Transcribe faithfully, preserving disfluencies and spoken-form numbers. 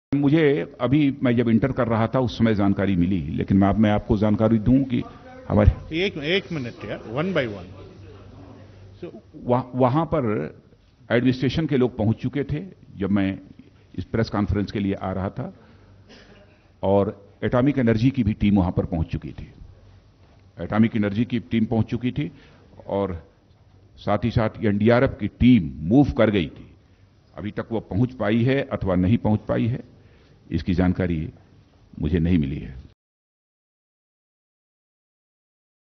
मुझे अभी मैं जब इंटर कर रहा था उस समय जानकारी मिली, लेकिन मैं, मैं आपको जानकारी दूं कि हमारे एक एक मिनट यार, वन बाय वन। वह, वहां पर एडमिनिस्ट्रेशन के लोग पहुंच चुके थे जब मैं इस प्रेस कॉन्फ्रेंस के लिए आ रहा था, और एटॉमिक एनर्जी की भी टीम वहां पर पहुंच चुकी थी। एटॉमिक एनर्जी की टीम पहुंच चुकी थी और साथ ही साथ एनडीआरएफ की टीम मूव कर गई थी। अभी तक वो पहुंच पाई है अथवा नहीं पहुंच पाई है, इसकी जानकारी मुझे नहीं मिली है।